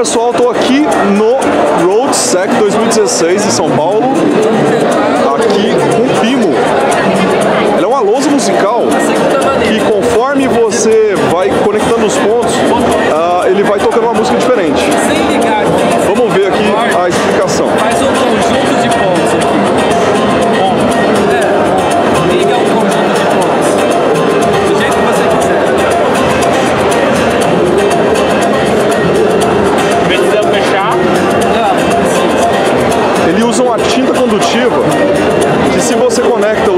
pessoal, estou aqui no Roadsec 2016 em São Paulo, aqui com o Pimo. Ela é uma lousa musical que, conforme você vai conectando os pontos, ele vai tocando uma música diferente. Vamos ver aqui a explicação. Faz um conjunto de pontos aqui. Liga um conjunto de pontos do jeito que você quiser. Precisa fechar? Não, precisa. Ele usa uma tinta condutiva que, se você conecta